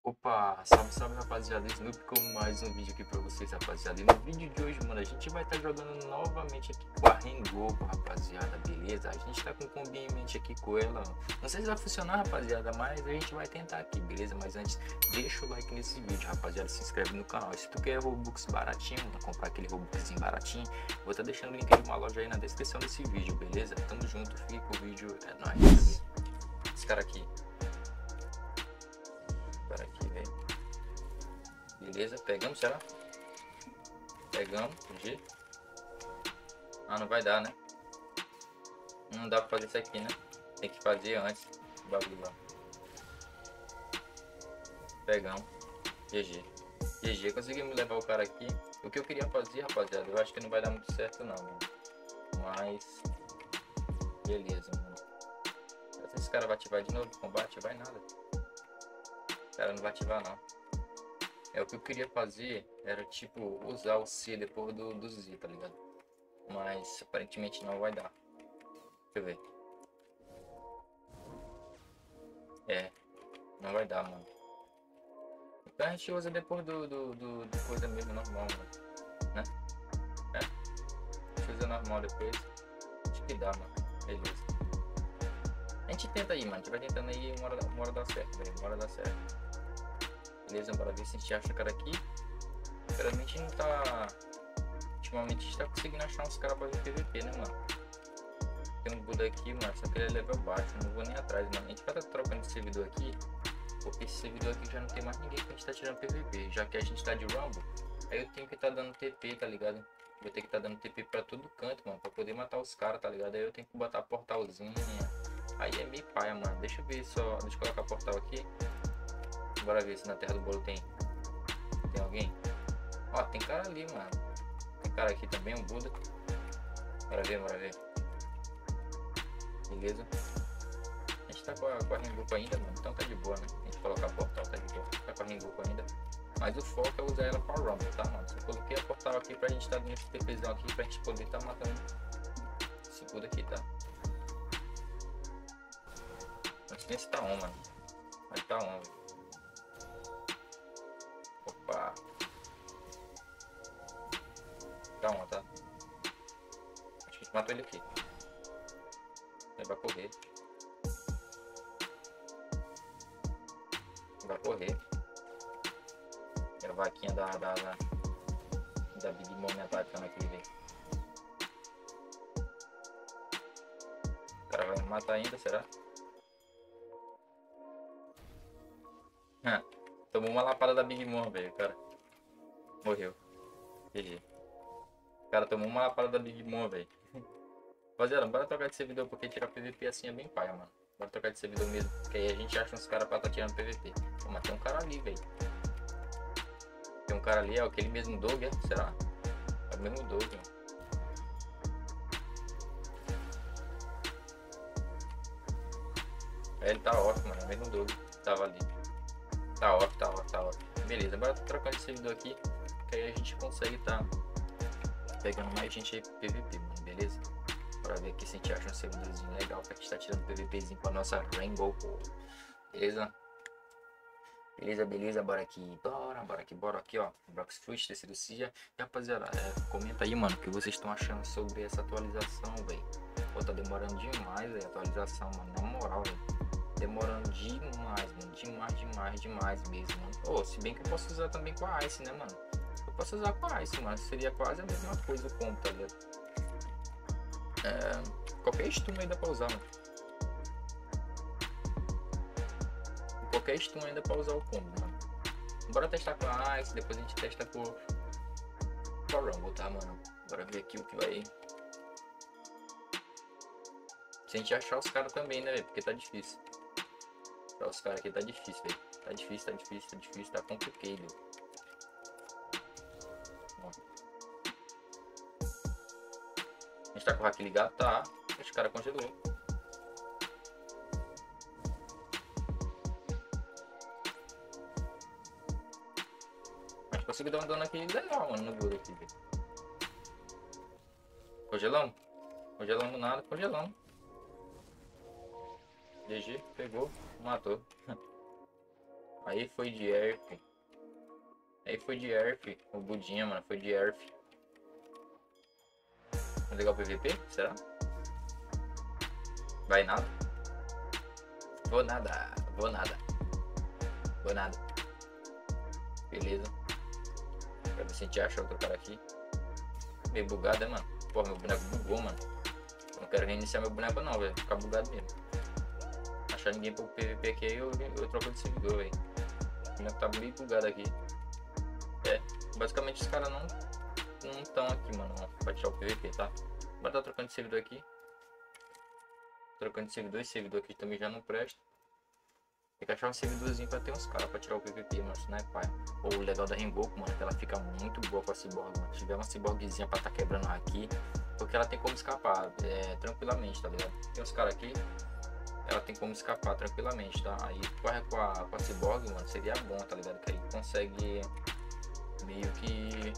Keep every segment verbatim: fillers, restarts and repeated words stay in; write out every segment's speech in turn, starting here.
Opa, salve, salve rapaziada, Snoop com mais um vídeo aqui pra vocês, rapaziada. E no vídeo de hoje, mano, a gente vai estar tá jogando novamente aqui com a Rengoku, rapaziada, beleza? A gente tá com um combi em mente aqui com ela. Não sei se vai funcionar, rapaziada, mas a gente vai tentar aqui, beleza? Mas antes, deixa o like nesse vídeo, rapaziada, se inscreve no canal. E se tu quer Robux baratinho, mano, comprar aquele Robuxzinho baratinho, vou estar tá deixando o link de uma loja aí na descrição desse vídeo, beleza? Tamo junto, fique com o vídeo, é nóis. Esse cara aqui. Cara aqui, velho. Beleza, pegamos, será? Pegamos, G. Ah, não vai dar, né? Não dá pra fazer isso aqui, né? Tem que fazer antes o bagulho lá. Pegamos. G G. G G, conseguimos levar o cara aqui. O que eu queria fazer, rapaziada, eu acho que não vai dar muito certo não, mano. Mas... beleza, mano. Se esse cara vai ativar de novo o combate, vai nada. O cara não vai ativar não. É, o que eu queria fazer era tipo usar o C depois do, do Z, tá ligado? Mas aparentemente não vai dar. Deixa eu ver. É, não vai dar, mano. Então a gente usa depois do, do, do, do coisa mesmo normal, mano. Né? É. A gente usa normal depois. Acho que dá, mano. Beleza. A gente tenta aí, mano. A gente vai tentando aí, uma hora, uma hora dá certo, velho. Uma hora dá certo. Beleza, bora ver se a gente acha o cara aqui. Geralmente não tá... ultimamente a gente tá conseguindo achar uns caras pra ver P V P, né, mano? Tem um Buda aqui, mano, só que ele é level baixo, não vou nem atrás, mano. A gente vai estar tá trocando esse servidor aqui, porque esse servidor aqui já não tem mais ninguém pra gente tá tirando P V P. Já que a gente tá de Rumble, aí eu tenho que tá dando T P, tá ligado? Vou ter que tá dando T P pra todo canto, mano, pra poder matar os caras, tá ligado? Aí eu tenho que botar portalzinho. Aí é meio paia, mano. Deixa eu ver só, deixa eu colocar portal aqui. Bora ver se na Terra do Bolo tem, tem alguém. Ó, tem cara ali, mano. Tem cara aqui também, um Buda. Bora ver, bora ver. Beleza. A gente tá com a, com a Rengoku ainda, mano. Então tá de boa, né? A gente colocar portal, tá de boa. Tá com a Rengoku ainda. Mas o foco é usar ela pra Rumble, tá, mano? Só coloquei a portal aqui pra gente tá dando esse TPzão aqui pra gente poder tá matando esse Buda aqui, tá? Mas tem esse tá on, mano. Mas tá on, velho. Opa. Tá on, tá? Acho que a gente matou ele aqui. Ele vai correr. Ele vai correr. E a vaquinha da, da, da, da Big Mom me atacando aqui, velho. O cara vai me matar ainda, será? Tomou uma lapada da Big Mom, velho, cara. Morreu. G G. O cara tomou uma lapada da Big Mom, velho. Rapaziada, bora trocar de servidor, porque tirar P V P assim é bem paia, mano. Bora trocar de servidor mesmo, porque aí a gente acha uns caras pra tá tirando P V P. Pô, mas tem um cara ali, velho. Tem um cara ali, é aquele mesmo Doug, é? Será? É o mesmo Doug, mano. É, ele tá off, mano. É o mesmo Doug. Tava ali. Tá off, tá off, tá off. Beleza, bora trocar de servidor aqui, que aí a gente consegue tá pegando mais gente aí pro P V P, mano. Beleza? Bora ver aqui se a gente acha um servidorzinho legal pra gente tá tirando PVPzinho com a nossa Rengoku. Beleza? Beleza, beleza, bora aqui, bora, bora aqui, bora aqui, ó. Brox Fruit, terceiro dia. E rapaziada, é, comenta aí, mano, o que vocês estão achando sobre essa atualização, velho. Pô, tá demorando demais, velho, a atualização, mano, na moral, velho. Demorando demais, mano, demais, demais, demais mesmo, mano. Pô, se bem que eu posso usar também com a Ice, né, mano? Eu posso usar com a Ice, mano, seria quase a mesma coisa o combo, tá ligado? É, qualquer stun ainda pra usar, mano. Qualquer stun ainda pra usar o combo, mano. Bora testar com a Ice, depois a gente testa com, com a Rumble, tá, mano? Bora ver aqui o que vai... Se a gente achar os caras também, né, velho? Porque tá difícil. Pra os caras aqui tá difícil, velho. Tá difícil, tá difícil, tá difícil, tá complicado. Ó. A gente tá com o hack ligado? Tá. Esse cara congelou. A gente conseguiu dar um dano aqui legal, mano, no Buda aqui, velho. Congelamos? Congelamos nada, congelamos. G G, pegou, matou. Aí foi de Earth. Aí foi de Earth. O Budinha, mano. Foi de Earth. Vamos ligar o P V P? Será? Vai nada? Vou nada. Vou nada. Vou nada. Beleza. Pra ver se a gente acha outro cara aqui. Meio bugado, né, mano? Pô, meu boneco bugou, mano. Eu não quero reiniciar meu boneco não, velho. Ficar bugado mesmo. Achar ninguém pro P V P aqui, eu, eu troco de servidor, velho. O boneco tá meio bugado aqui. É, basicamente os caras não não estão aqui, mano, pra tirar o P V P, tá? Bora tá trocando de servidor aqui. Trocando de servidor, esse servidor aqui também já não presta. Tem que achar um servidorzinho pra ter uns caras pra tirar o P V P, mano, isso não é pai. Ou o legal da Rengoku, mano, que ela fica muito boa com a Cyborg, mano. Se tiver uma Cyborgzinha pra tá quebrando aqui, porque ela tem como escapar, é, tranquilamente, tá ligado? Tem uns caras aqui, ela tem como escapar tranquilamente, tá? Aí com a, com a, com a Cyborg, mano, seria bom, tá ligado? Que aí consegue meio que,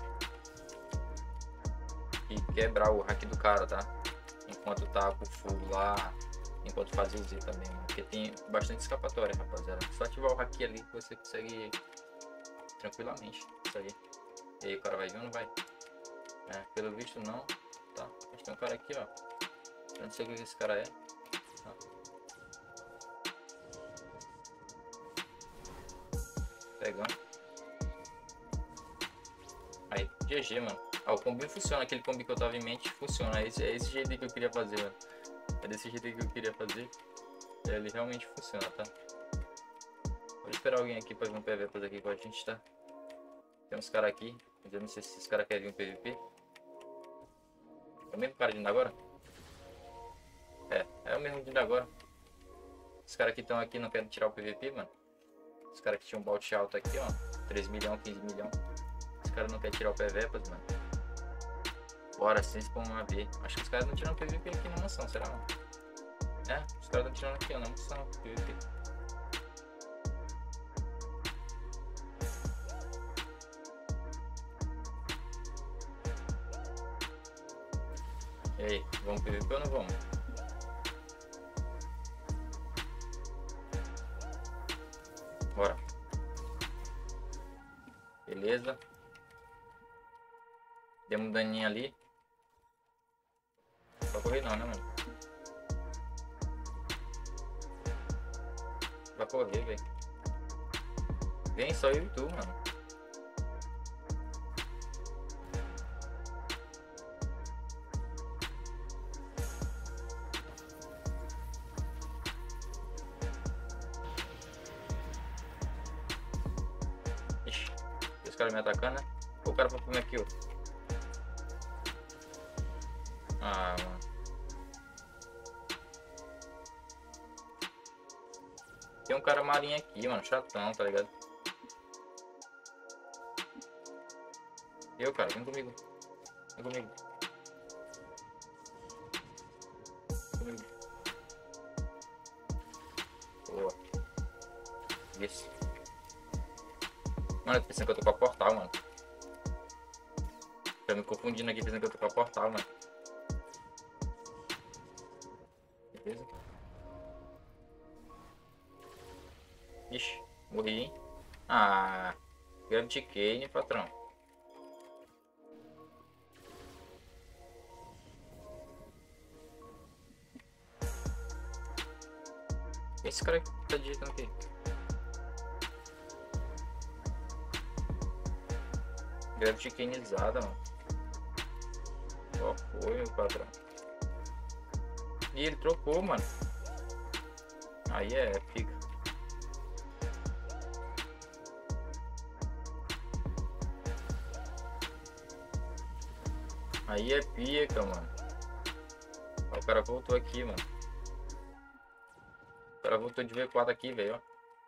que quebrar o hack do cara, tá? Enquanto tá com o full lá, enquanto fazia o Z também, mano. Porque tem bastante escapatória, rapaziada. Só ativar o hack ali que você consegue tranquilamente. Isso aí. E aí o cara vai vir ou não vai? É, pelo visto não, tá? Mas tem um cara aqui, ó. Eu não sei o que esse cara é. Tá? Pegando. Aí, G G, mano. Ah, o combi funciona, aquele combi que eu tava em mente funciona. É esse, é esse jeito que eu queria fazer, mano. É desse jeito que eu queria fazer. Ele realmente funciona, tá? Vou esperar alguém aqui pra vir um P V P aqui com a gente, tá? Tem uns caras aqui, mas eu não sei se esses caras querem vir um P V P. É o mesmo cara de agora? É, é o mesmo de agora. Os caras que estão aqui não querem tirar o P V P, mano. Os caras que tinham um bout alto aqui, ó. três milhões, quinze milhões. Os caras não querem tirar o P V P, mano. Bora, sim, vamos ver. Acho que os caras não tiram o P V P aqui na mansão, será? Mano? É, os caras estão tirando aqui, ó, na mansão, P V P. E aí, vamos P V P ou não vamos? Bora. Beleza. Demos um daninho ali. Não vai correr não, né, mano? Vai correr, velho. Vem só eu e tu, mano. Ixi, os caras me atacando, né? O cara pra comer aqui, ó. Ah, mano. Tem um cara marinho aqui, mano. Chatão, tá ligado? Eu, cara, vem comigo. Vem comigo. Vem comigo. Boa. Isso. Mano, eu tô pensando que eu tô com a portal, mano. Tô me confundindo aqui, pensando que eu tô com a portal, mano. Beleza? Ixi, morri, hein? Ah, Gravity Cane, patrão. Esse cara que tá digitando aqui. Gravity Caneizada, mano. Qual foi, meu patrão? E ele trocou, mano. Aí é, fica. Aí é pica, mano. Ó, o cara voltou aqui, mano. O cara voltou de V quatro aqui, velho.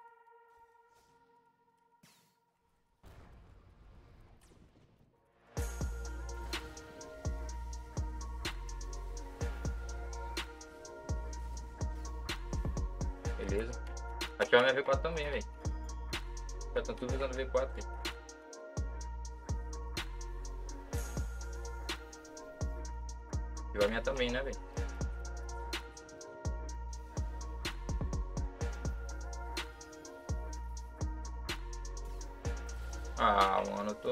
Beleza. Aqui é a minha V quatro também, velho. Já estão tudo usando V quatro, velho. E a minha também, né, velho? Ah, mano, eu tô...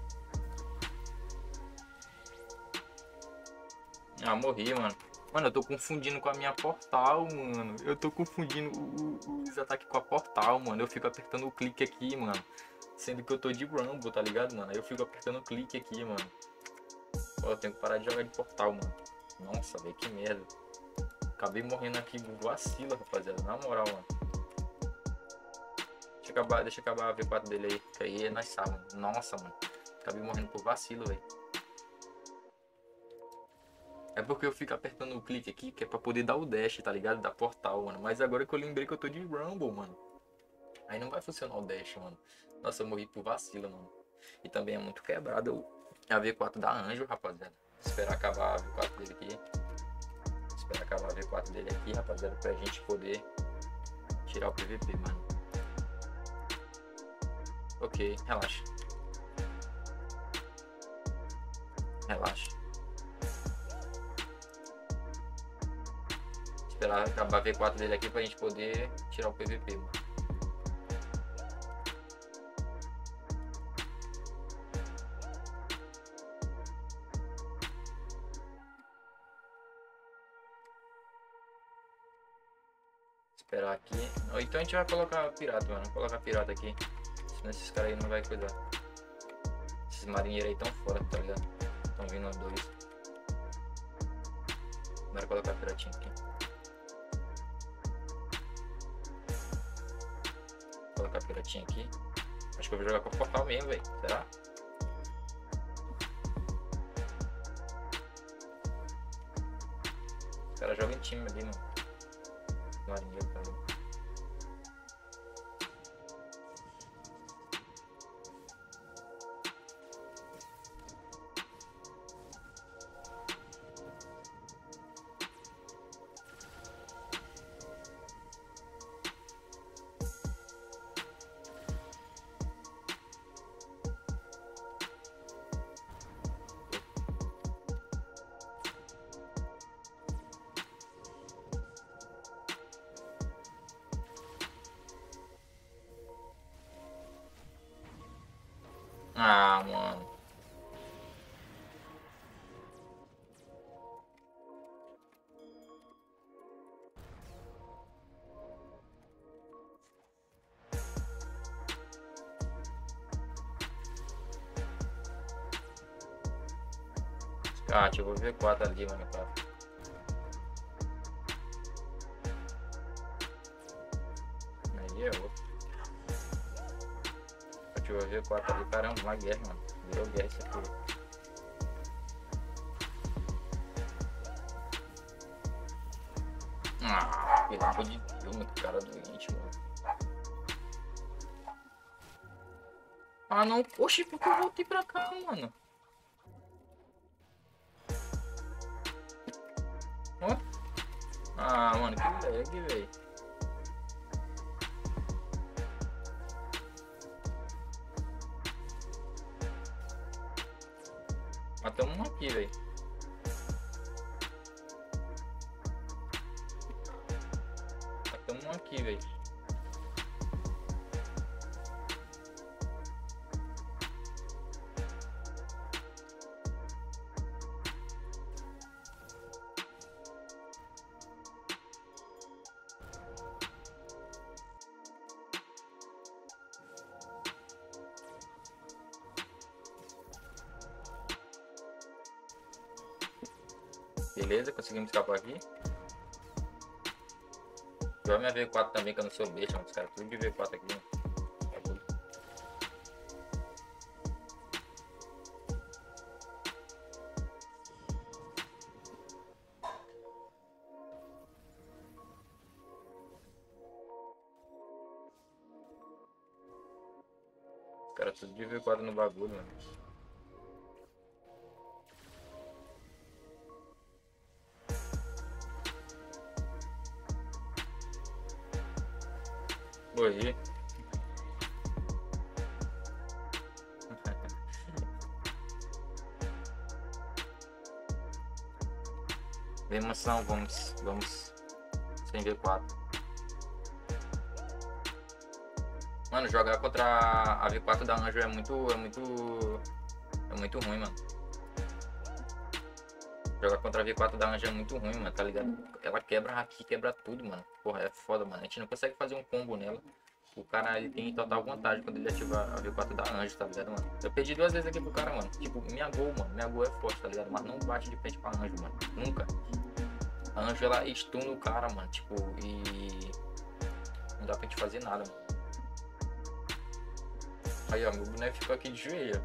Ah, morri, mano. Mano, eu tô confundindo com a minha portal, mano. Eu tô confundindo o- o- os ataques com a portal, mano. Eu fico apertando o clique aqui, mano. Sendo que eu tô de Rumble, tá ligado, mano? Aí eu fico apertando o clique aqui, mano. Pô, eu tenho que parar de jogar de portal, mano. Nossa, velho, que merda. Acabei morrendo aqui, vacila, rapaziada. Na moral, mano. Deixa eu acabar, deixa eu acabar a V quatro dele aí. Que aí nós sabemos. Nossa, mano. Acabei morrendo por vacilo, velho. É porque eu fico apertando o clique aqui, que é pra poder dar o dash, tá ligado? Da portal, mano. Mas agora que eu lembrei que eu tô de Rumble, mano. Aí não vai funcionar o dash, mano. Nossa, eu morri por vacilo, mano. E também é muito quebrado a V quatro da Anjo, rapaziada. Esperar acabar a V quatro dele aqui. Esperar acabar a V quatro dele aqui, rapaziada, pra gente poder tirar o P V P, mano. Ok, relaxa. Relaxa. Esperar acabar a V quatro dele aqui pra gente poder tirar o P V P, mano. Esperar aqui. Ou então a gente vai colocar pirata, mano. Colocar pirata aqui. Senão esses caras aí não vai cuidar. Esses marinheiros aí tão fora, tá ligado? Estão vindo os dois. Bora colocar piratinha aqui. Colocar piratinha aqui. Acho que eu vou jogar com o portal mesmo, velho. Será? Os caras jogam em time ali, mano. Marinheiro, tá ligado? Ah, mano. Ah, tipo, V quatro ali, mano, cara. Aí é outro. Ativou V quatro ali, caramba, uma guerra, mano. Virou guerra isso aqui. Ah, pelo amor de Deus, mano, que cara doente, mano. Ah, não. Oxi, por que eu voltei pra cá, mano? Ó. Ah, mano, que lag, velho. Matamos um aqui, velho. Matamos um aqui, velho. Beleza, conseguimos escapar aqui. Joga minha V quatro também, que eu não sou besta, mano. Os caras tudo de V quatro aqui, mano. Os caras tudo de V quatro no bagulho, mano. Morri. Vem mansão, vamos, vamos sem V quatro. Mano, jogar contra a V quatro da Anjo é muito. É muito. É muito ruim, mano. Jogar contra a V quatro da Anjo é muito ruim, mano, tá ligado? Ela quebra aqui, quebra tudo, mano. Porra, é foda, mano. A gente não consegue fazer um combo nela. O cara, ele tem total vantagem quando ele ativar a V quatro da Anjo, tá ligado, mano? Eu perdi duas vezes aqui pro cara, mano. Tipo, minha gol, mano. Minha gol é forte, tá ligado? Mas não bate de frente pra Anjo, mano. Nunca. A Anjo, ela stun o cara, mano. Tipo, e... não dá pra gente fazer nada, mano. Aí, ó, meu boneco ficou aqui de joelho.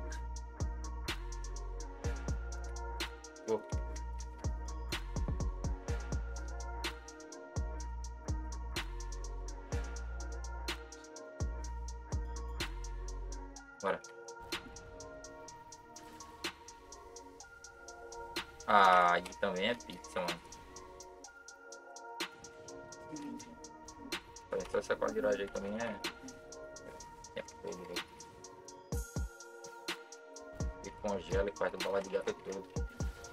Pô. Bora. Ah, aí também é pizza, mano. Só essa quadrilagem aí também é... é fogo, velho. E congela e faz o bala de gato todo.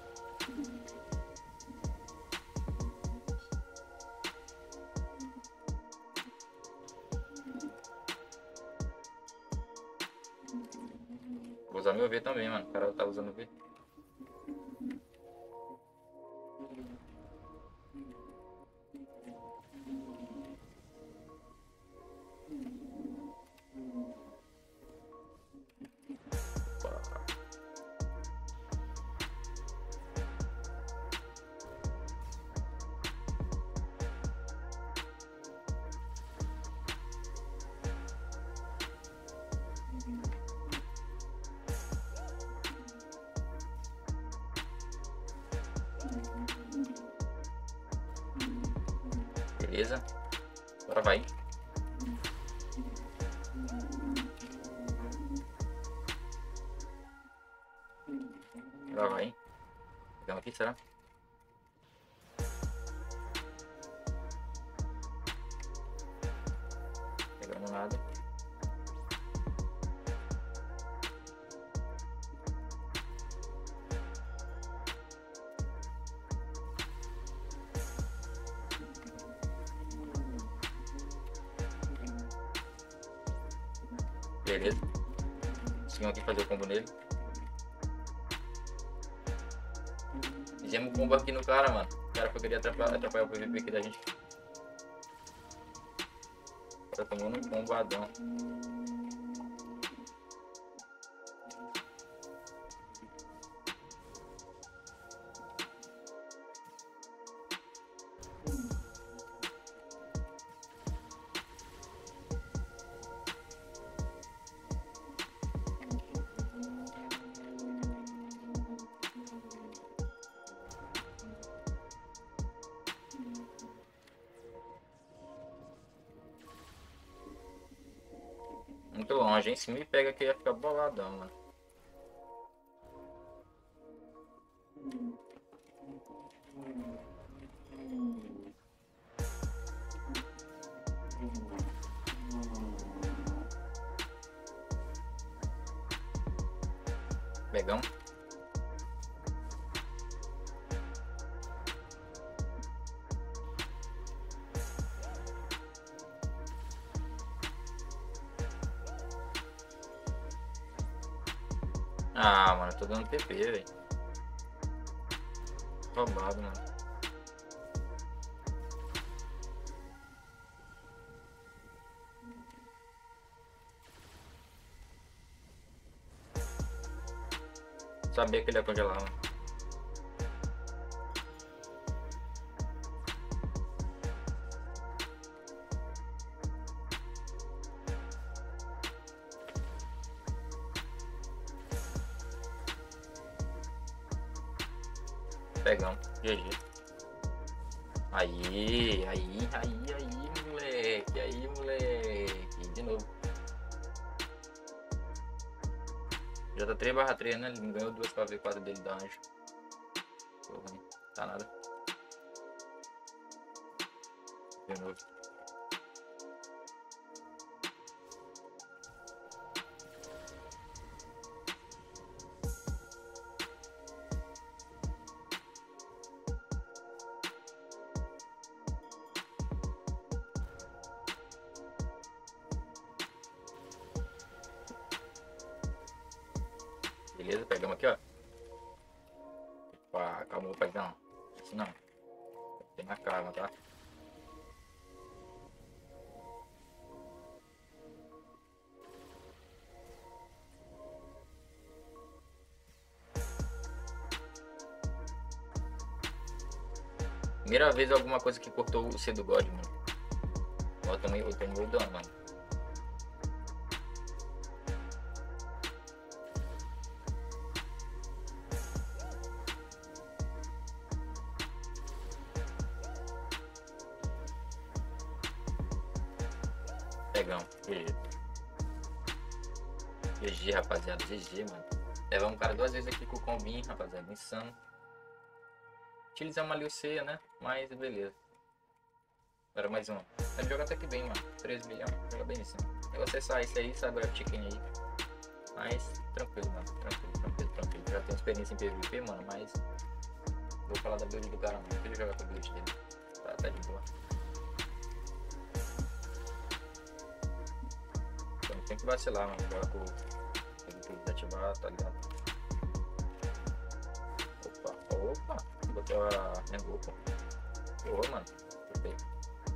Vou usar meu V também, mano. O cara tá usando o V. Beleza. Agora vai. Agora vai. Pegamos aqui, será? Pegando nada. Beleza. Conseguimos aqui fazer o combo nele. Fizemos um combo aqui no cara, mano. O cara foi querer atrapalhar, atrapalhar o P V P aqui da gente. O cara tomou um combadão. Muito longe, hein? Se me pega aqui, ia ficar boladão, mano. Pegamos. Ah, mano, eu tô dando T P, velho. Roubado, mano. Sabia que ele ia congelar, mano. Pegamos, G G. Aí, aí, aí, aí, moleque. Aí, moleque. De novo. Já tá três barra três, né? Ele me ganhou duas pra V quatro dele da Anjo. Porra, hein? Tá nada. De novo. Beleza, pegamos aqui, ó. Opa, calma, paizão. Isso não. Tem na calma, tá? Primeira vez alguma coisa que cortou o C do God, mano. Eu tomei, eu tomei o dano, mano. Pegamos. G G. G G, rapaziada. G G, mano. Levamos um cara duas vezes aqui com o combinho, rapaziada. Insano. Utilizamos ali o ceia, né? Mas beleza. Agora mais uma. Ele joga até que bem, mano. três milhões. Joga bem isso. Eu vou acessar esse aí, sabe? O chicken aí. Mas tranquilo, mano. Tranquilo, tranquilo, tranquilo. Já tenho experiência em P V P, mano. Mas vou falar da build do cara, mano. Deixa ele jogar com a build dele. Tá, tá de boa. Então não tem que vacilar, mano. Jogar com o desativar, tá ligado? Opa, opa. Botei a Rengo, pô. Boa, mano. Perfeito.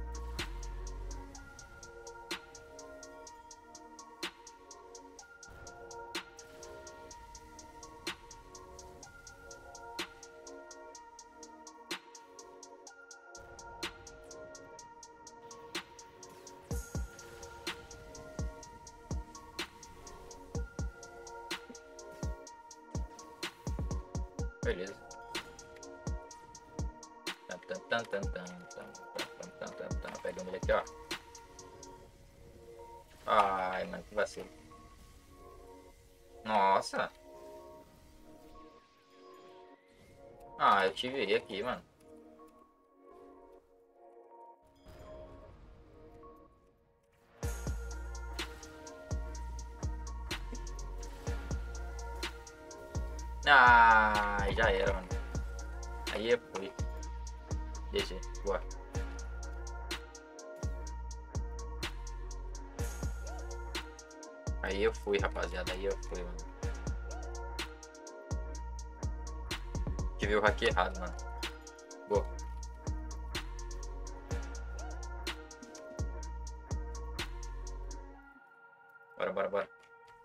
Beleza. Tam, tam, tam, tam, tam, tam, tam, tam, tam. Pegando ele aqui, ó. Ai, mano, que vacilo. Nossa. Ah, eu tive ele aqui, mano. Ah, já era, mano. Aí foi. G G, boa. Aí eu fui, rapaziada. Aí eu fui, mano. Tive o hack errado, mano. Boa. Bora, bora, bora.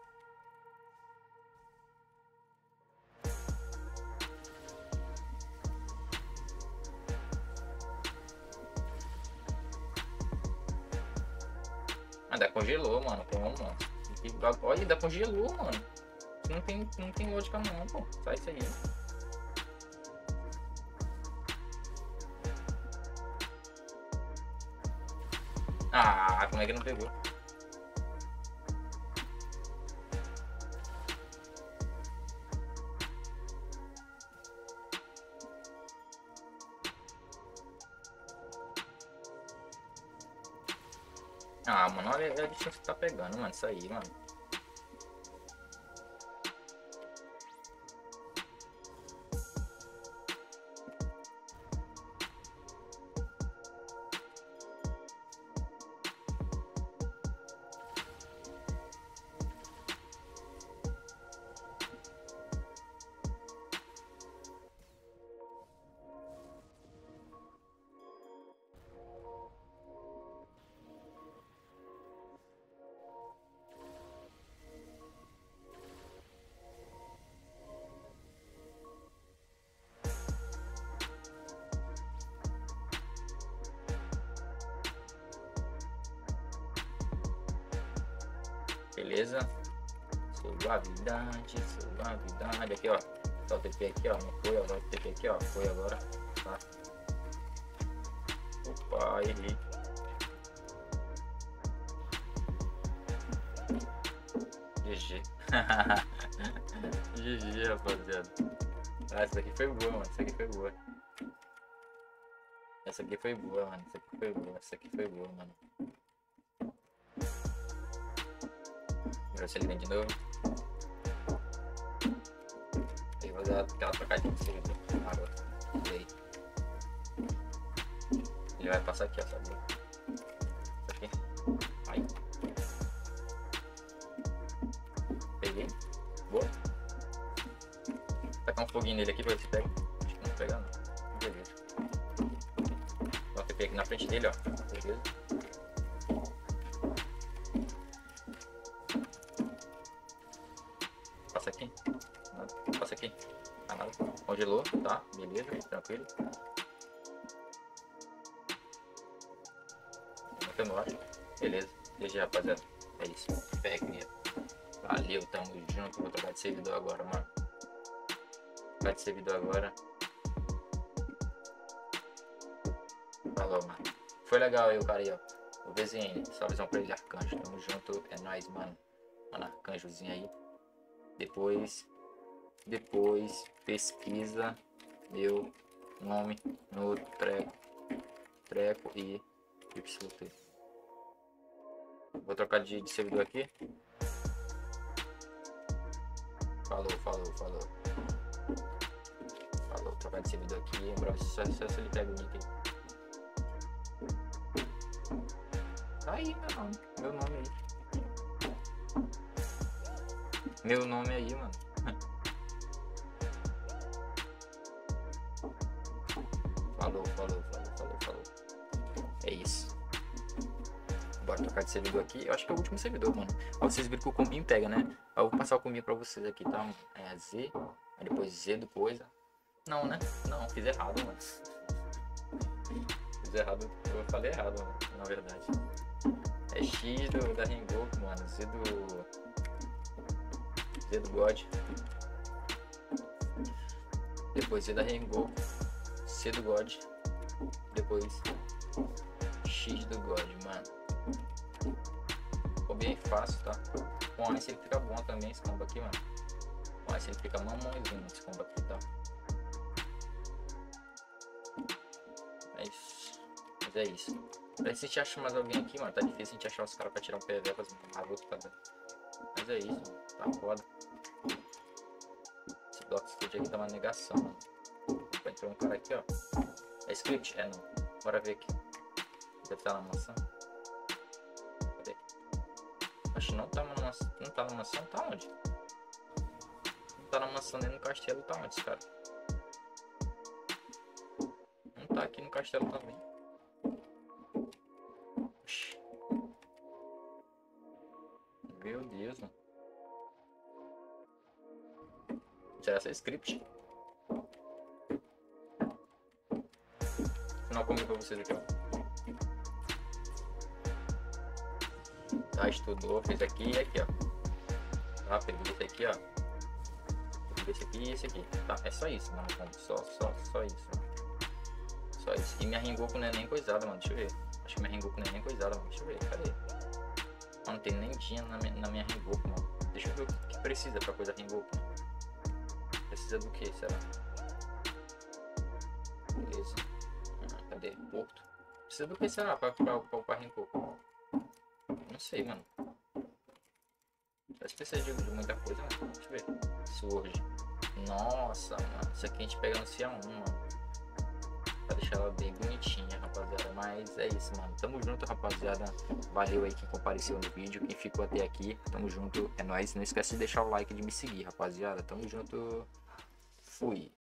Ah, ainda congelou, mano. Como, mano? Olha, ainda congelou, mano. Não tem, não tem lógica não, pô. Sai isso aí. Ah, como é que não pegou? Ah, mano, olha a distância que tá pegando, mano. Isso aí, mano. Beleza? Suavidade, suavidade. Aqui, ó. Só o T P aqui, ó. Não foi, agora o T P aqui, ó. Foi agora. Tá. Opa, errei. G G. G G, rapaziada. Ah, essa aqui foi boa, mano. Essa aqui foi boa. Essa aqui foi boa, mano. Essa aqui foi boa. Essa aqui foi boa, mano. Agora se ele vem de novo. Aí vou dar aquela trocadinha de seguida. Agora. E aí? Ele vai passar aqui, ó, sabe? Isso aqui. Aí. Peguei. Boa. tacar um foguinho nele aqui pra ver se pega. Acho que não pega não. Beleza. Ó, fiquei aqui na frente dele, ó. Beleza. Passa aqui. Passa aqui. Ah, nada. Congelou, tá? Beleza, tranquilo. Muito baixo. Beleza. G G, rapaziada. É isso. Pega. Valeu, tamo junto. Vou trocar de servidor agora, mano. Trocar de servidor agora. Falou, mano. Foi legal aí o cara aí, ó. O V Z N. Salvezão pra ele, Arcanjo. Tamo junto. É nóis, mano. Mano, Arcanjozinho aí. Depois. Depois. Pesquisa meu nome no treco. Treco e Y T. Vou trocar de, de servidor aqui. Falou, falou, falou. Falou, trocar de servidor aqui. Lembra, só, só se ele pega o nick aí. Tá aí meu nome. Meu nome aí. Meu nome aí, mano. Falou, falou, falou, falou, falou. É isso. Bora trocar de servidor aqui. Eu acho que é o último servidor, mano. Ó, vocês viram que o combinho pega, né? Eu vou passar o combinho pra vocês aqui, tá? É Z. Aí depois Z do coisa. Não, né? Não, fiz errado, mano. Fiz errado. Eu falei errado, mano, na verdade. É X do, da Rengoku, mano. Z do... Z do God. Depois Z da Rengoku. C do God. Depois X do God, mano. Ficou bem fácil, tá? Com Ice ele fica bom também esse combo aqui, mano. Com Ice ele fica mamãozinho esse combo aqui, tá? É isso. Mas é isso. Pra se a gente achar mais alguém aqui, mano, tá difícil a gente achar os caras pra tirar um P V pra maroto, tá? Mas é isso, mano. Tá foda. Esse Block Studio aqui tá uma negação, mano. Vai entrar um cara aqui, ó. É script? É, não. Bora ver aqui. Deve estar na maçã. Cadê? Acho que não tá na maçã. Não tá na maçã, tá onde? Não tá na maçã nem no castelo, tá onde, cara? Não tá aqui no castelo também. Oxi. Meu Deus, mano. Será essa script? Final comigo pra vocês aqui, ó. Tá, estudou, fez aqui e aqui, ó. Tá, peguei esse aqui, ó. Peguei esse aqui e esse aqui. Tá, é só isso, mano. Só, só, só isso, mano. Só isso. E minha Rengoku não é nem coisada, mano. Deixa eu ver. Acho que minha Rengoku não é nem coisada, mano. Deixa eu ver, cadê? Mano, não tem nem dinha na minha, na minha Rengoku, mano. Deixa eu ver o que, que precisa pra coisa Rengoku, mano. Precisa do que, será? Beleza. Ah, cadê? Porto. Precisa do que, será? Pra, pra, pra upar Rengoku. Não sei, mano. Parece que precisa de, de muita coisa, mano. Deixa eu ver. Surge. Nossa, mano. Isso aqui a gente pega no C A um, mano. Pra deixar ela bem bonitinha, rapaziada. Mas é isso, mano. Tamo junto, rapaziada. Valeu aí quem compareceu no vídeo. Quem ficou até aqui. Tamo junto. É nóis. Não esquece de deixar o like e de me seguir, rapaziada. Tamo junto. Fui.